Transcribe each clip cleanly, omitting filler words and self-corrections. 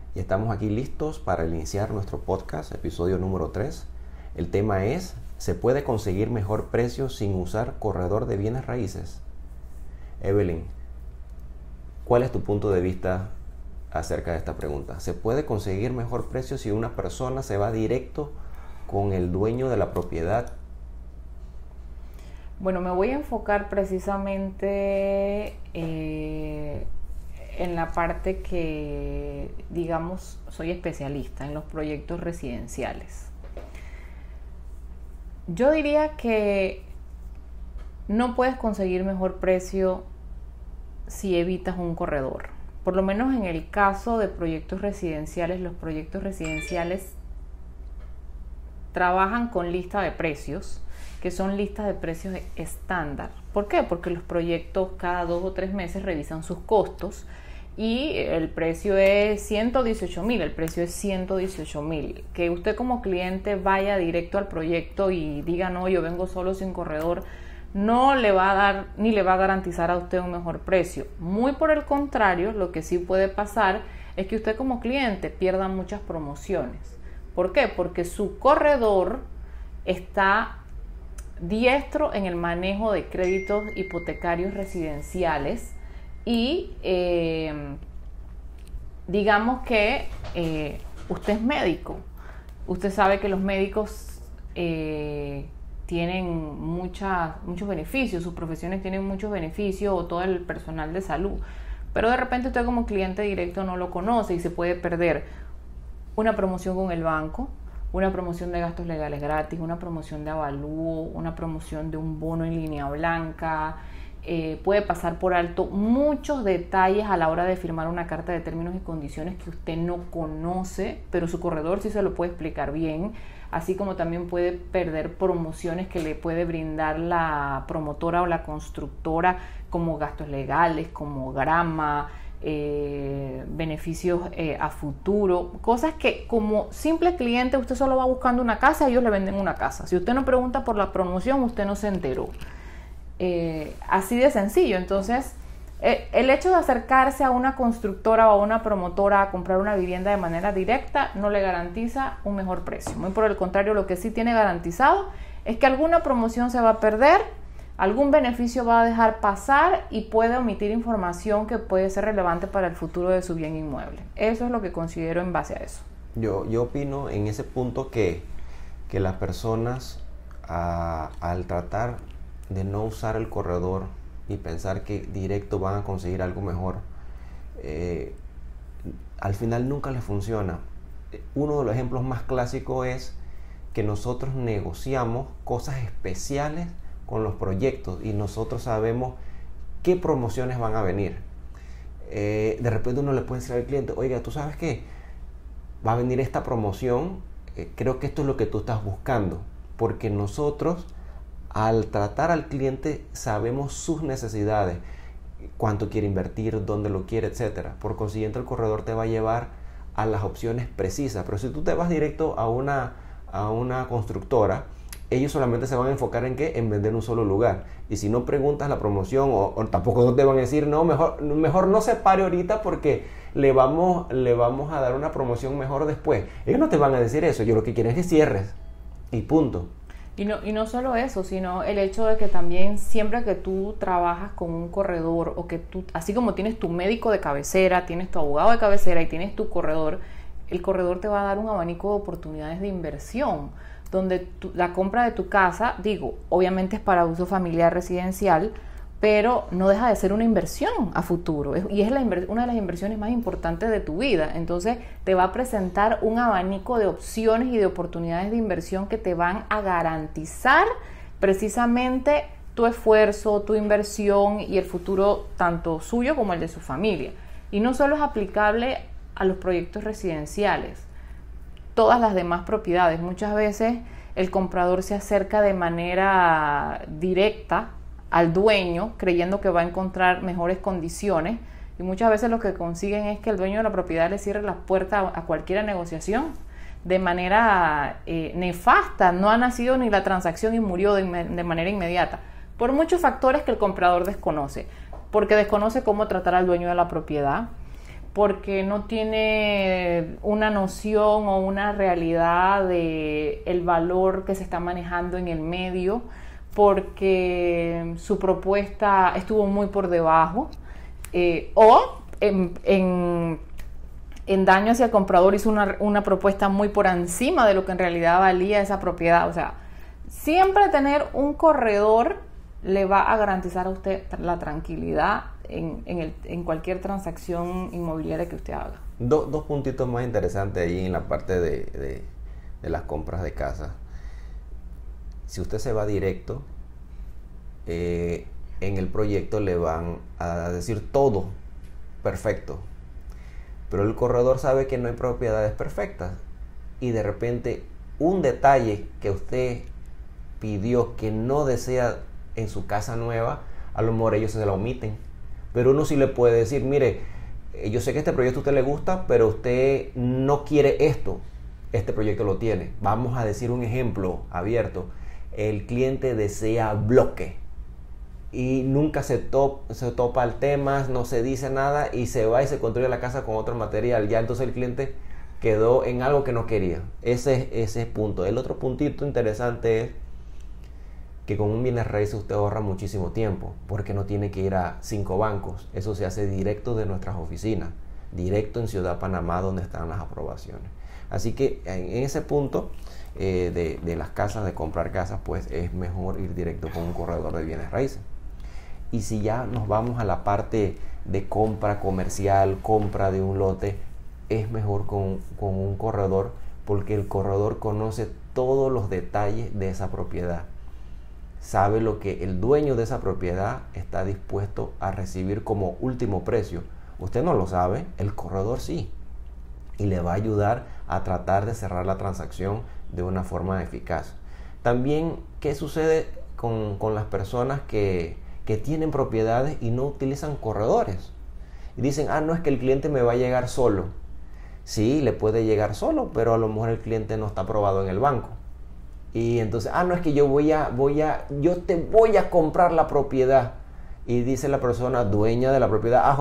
Y estamos aquí listos para iniciar nuestro podcast, episodio número 3. El tema es, ¿se puede conseguir mejor precio sin usar corredor de bienes raíces? Evelyn, ¿cuál es tu punto de vista acerca de esta pregunta? ¿Se puede conseguir mejor precio si una persona se va directo con el dueño de la propiedad? Bueno, me voy a enfocar precisamente en la parte que, digamos, soy especialista en los proyectos residenciales. Yo diría que no puedes conseguir mejor precio si evitas un corredor. Por lo menos en el caso de proyectos residenciales, los proyectos residenciales trabajan con lista de precios, que son listas de precios estándar. ¿Por qué? Porque los proyectos cada 2 o 3 meses revisan sus costos y el precio es 118,000, el precio es 118,000. Que usted como cliente vaya directo al proyecto y diga, no, yo vengo solo sin corredor, no le va a dar ni le va a garantizar a usted un mejor precio. Muy por el contrario, lo que sí puede pasar es que usted como cliente pierda muchas promociones. ¿Por qué? Porque su corredor está diestro en el manejo de créditos hipotecarios residenciales y digamos que usted es médico. Usted sabe que los médicos tienen muchos beneficios, sus profesiones tienen muchos beneficios, o todo el personal de salud, pero de repente usted como cliente directo no lo conoce y se puede perder una promoción con el banco, una promoción de gastos legales gratis, una promoción de avalúo, una promoción de un bono en línea blanca. Puede pasar por alto muchos detalles a la hora de firmar una carta de términos y condiciones que usted no conoce, pero su corredor sí se lo puede explicar bien, así como también puede perder promociones que le puede brindar la promotora o la constructora, como gastos legales, como grama, beneficios a futuro, cosas que como simple cliente usted solo va buscando una casa y ellos le venden una casa. Si usted no pregunta por la promoción, usted no se enteró. Así de sencillo. Entonces el hecho de acercarse a una constructora o a una promotora a comprar una vivienda de manera directa no le garantiza un mejor precio. Muy por el contrario, lo que sí tiene garantizado es que alguna promoción se va a perder, algún beneficio va a dejar pasar y puede omitir información que puede ser relevante para el futuro de su bien inmueble. Eso es lo que considero en base a eso. Yo opino en ese punto que las personas al tratar de no usar el corredor y pensar que directo van a conseguir algo mejor, al final nunca les funciona. Uno de los ejemplos más clásicos es que nosotros negociamos cosas especiales con los proyectos y nosotros sabemos qué promociones van a venir. De repente uno le puede decir al cliente, oiga, ¿tú sabes qué? Va a venir esta promoción, creo que esto es lo que tú estás buscando, porque nosotros al tratar al cliente sabemos sus necesidades, cuánto quiere invertir, dónde lo quiere, etcétera. Por consiguiente, el corredor te va a llevar a las opciones precisas. Pero si tú te vas directo a una constructora, ellos solamente se van a enfocar en ¿qué? En vender un solo lugar. Y si no preguntas la promoción o tampoco no te van a decir, no, mejor no se pare ahorita porque le vamos a dar una promoción mejor después. Ellos no te van a decir eso. Ellos lo que quieren es que cierres. Y punto. Y no solo eso, sino el hecho de que también siempre que tú trabajas con un corredor o que tú, así como tienes tu médico de cabecera, tienes tu abogado de cabecera y tienes tu corredor, el corredor te va a dar un abanico de oportunidades de inversión, donde la compra de tu casa, digo, obviamente es para uso familiar residencial, pero no deja de ser una inversión a futuro y es una de las inversiones más importantes de tu vida. Entonces te va a presentar un abanico de opciones y de oportunidades de inversión que te van a garantizar precisamente tu esfuerzo, tu inversión y el futuro tanto suyo como el de su familia. Y no solo es aplicable a los proyectos residenciales, todas las demás propiedades. Muchas veces el comprador se acerca de manera directa al dueño creyendo que va a encontrar mejores condiciones y muchas veces lo que consiguen es que el dueño de la propiedad le cierre las puertas a cualquier negociación de manera nefasta. No ha nacido ni la transacción y murió de manera inmediata por muchos factores que el comprador desconoce, porque desconoce cómo tratar al dueño de la propiedad, porque no tiene una noción o una realidad de el valor que se está manejando en el medio, porque su propuesta estuvo muy por debajo, o en daño hacia el comprador hizo una propuesta muy por encima de lo que en realidad valía esa propiedad. O sea, siempre tener un corredor le va a garantizar a usted la tranquilidad en cualquier transacción inmobiliaria que usted haga. Dos puntitos más interesantes ahí en la parte de las compras de casa. Si usted se va directo, en el proyecto le van a decir todo perfecto, pero el corredor sabe que no hay propiedades perfectas, y de repente un detalle que usted pidió que no desea en su casa nueva, a lo mejor ellos se la omiten, pero uno sí le puede decir: mire, yo sé que este proyecto a usted le gusta, pero usted no quiere esto, este proyecto lo tiene. Vamos a decir un ejemplo abierto: el cliente desea bloque y nunca se topa el tema, no se dice nada y se va y se construye la casa con otro material. Ya entonces el cliente quedó en algo que no quería. Ese punto. El otro puntito interesante es que con un bienes raíces usted ahorra muchísimo tiempo, porque no tiene que ir a 5 bancos. Eso se hace directo de nuestras oficinas, directo en Ciudad Panamá, donde están las aprobaciones. Así que en ese punto de las casas, de comprar casas, pues es mejor ir directo con un corredor de bienes raíces. Y si ya nos vamos a la parte de compra comercial, compra de un lote, es mejor con un corredor, porque el corredor conoce todos los detalles de esa propiedad. Sabe lo que el dueño de esa propiedad está dispuesto a recibir como último precio. Usted no lo sabe, el corredor sí. Y le va a ayudar a tratar de cerrar la transacción de una forma eficaz. También, ¿qué sucede con las personas que tienen propiedades y no utilizan corredores? Y dicen: no, es que el cliente me va a llegar solo. Sí, le puede llegar solo, pero a lo mejor el cliente no está aprobado en el banco. Y entonces: no, es que yo te voy a comprar la propiedad. Y dice la persona dueña de la propiedad: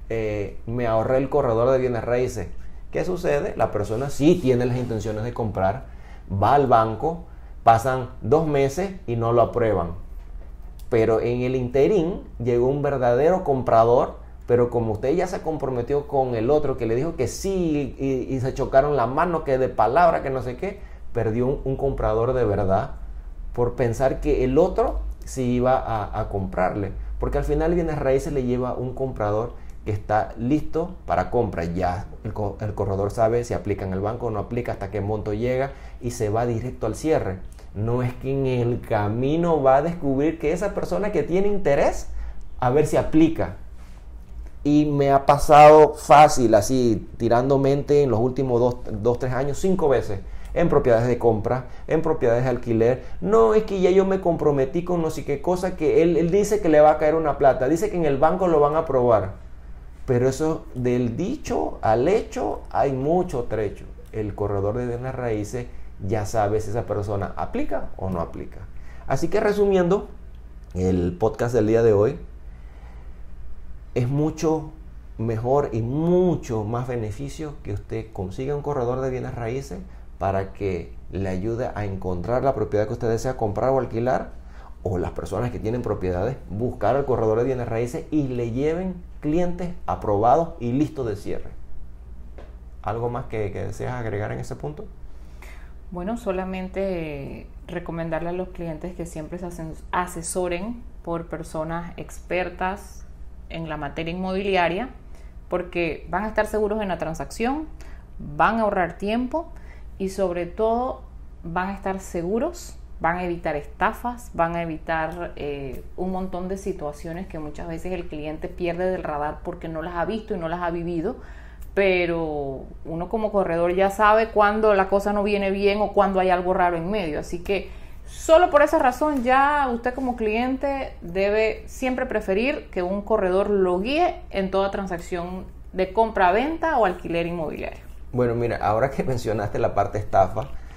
me ahorré el corredor de bienes raíces. ¿Qué sucede? La persona sí tiene las intenciones de comprar, va al banco, pasan 2 meses y no lo aprueban. Pero en el interín llegó un verdadero comprador, pero como usted ya se comprometió con el otro que le dijo que sí y se chocaron la mano, que de palabra, que no sé qué, perdió un comprador de verdad por pensar que el otro sí iba a comprarle. Porque al final bienes raíces le lleva un comprador que está listo para compra. Ya el corredor sabe si aplica en el banco o no aplica, hasta qué monto llega, y se va directo al cierre. No es que en el camino va a descubrir que esa persona que tiene interés, a ver si aplica. Y me ha pasado fácil, así, tirando mente, en los últimos 2-3 años, 5 veces. En propiedades de compra, en propiedades de alquiler. No, es que ya yo me comprometí con no sé qué cosa, que él dice que le va a caer una plata, dice que en el banco lo van a aprobar. Pero eso, del dicho al hecho, hay mucho trecho. El corredor de bienes raíces ya sabe si esa persona aplica o no aplica. Así que, resumiendo el podcast del día de hoy, es mucho mejor y mucho más beneficio que usted consiga un corredor de bienes raíces para que le ayude a encontrar la propiedad que usted desea comprar o alquilar, o las personas que tienen propiedades, buscar al corredor de bienes raíces y le lleven clientes aprobados y listos de cierre. ¿Algo más que deseas agregar en ese punto? Bueno, solamente recomendarle a los clientes que siempre se asesoren por personas expertas en la materia inmobiliaria, porque van a estar seguros en la transacción, van a ahorrar tiempo y sobre todo van a estar seguros, van a evitar estafas, van a evitar un montón de situaciones que muchas veces el cliente pierde del radar porque no las ha visto y no las ha vivido. Pero uno como corredor ya sabe cuando la cosa no viene bien o cuando hay algo raro en medio. Así que solo por esa razón ya usted como cliente debe siempre preferir que un corredor lo guíe en toda transacción de compra-venta o alquiler inmobiliario. Bueno, mira, ahora que mencionaste la parte estafa,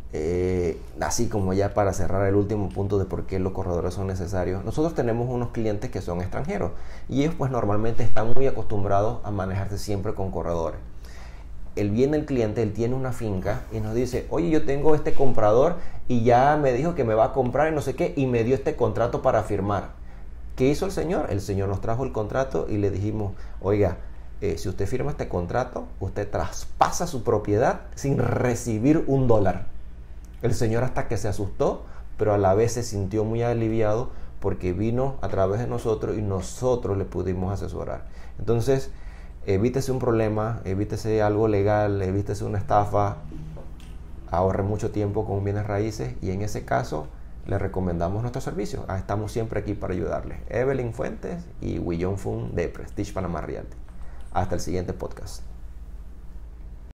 Así como ya para cerrar el último punto de por qué los corredores son necesarios, nosotros tenemos unos clientes que son extranjeros y ellos pues normalmente están muy acostumbrados a manejarse siempre con corredores. Él viene el cliente, él tiene una finca y nos dice, oye, yo tengo este comprador y ya me dijo que me va a comprar y no sé qué, y me dio este contrato para firmar. ¿Qué hizo el señor? El señor nos trajo el contrato y le dijimos, oiga, si usted firma este contrato, usted traspasa su propiedad sin recibir $1. El señor hasta que se asustó, pero a la vez se sintió muy aliviado porque vino a través de nosotros y nosotros le pudimos asesorar. Entonces, evítese un problema, evítese algo legal, evítese una estafa, ahorre mucho tiempo con bienes raíces y en ese caso le recomendamos nuestros servicios. Estamos siempre aquí para ayudarles. Evelyn Fuentes y Willon Fun de Prestige Panamá Realty. Hasta el siguiente podcast.